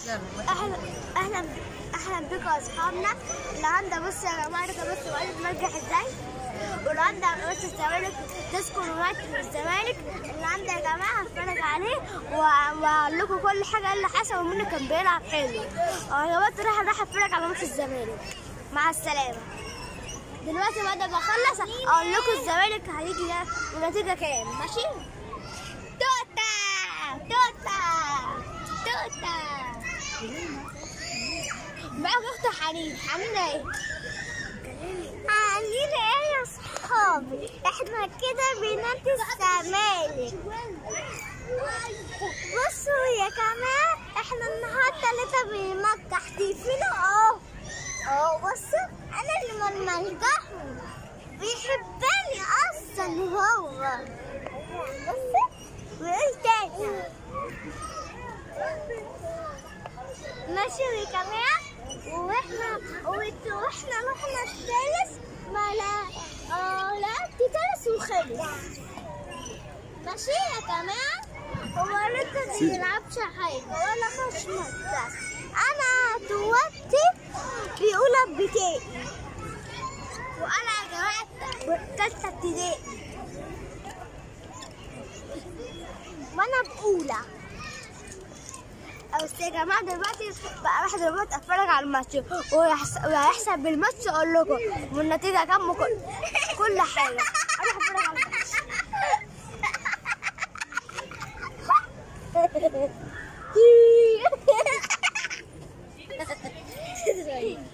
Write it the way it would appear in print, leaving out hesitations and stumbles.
اهلا اهلا اهلا بكم يا اصحابنا اللي عندها. بصوا يا جماعه ده بصوا الولد نجح ازاي، واللي عندها ماتش الزمالك تذكر ماتش الزمالك اللي عندها يا جماعه هتفرج عليه واقول لكم كل حاجه اللي حصل ومين كان بيلعب حلو. انا دلوقتي راح اتفرج على ماتش الزمالك. مع السلامه. دلوقتي بعد ما اخلص اقول لكم الزمالك هيجي ونتيجه كام. ماشي؟ توتا توتا توتا. معاك اخت حنين. حنين ايه؟ حنين ايه يا صحابي؟ احنا كده بنادي الزمالك. بصوا يا جماعه احنا النهارده لسه بنمجح تيفينا اهو بصوا انا اللي بنمجحه بيحبني اصلا هو. بصوا وايه تاني؟ ماشي يا جماعه واحنا رحنا الثالث ما لعبت تالت وخلص. ماشي يا جماعه هو لسه ما بيلعبش حاجه ولا خش مدرسه. انا دلوقتي بيقول ابتدائي وانا يا جماعه تالته ابتدائي وانا باولى. بس يا جماعه دلوقتي بقى راح دلوقتي اتفرج على الماتش وهيحسب بالماتش اقول لكم والنتيجه كام كل حاجه. اروح اتفرج على الماتش.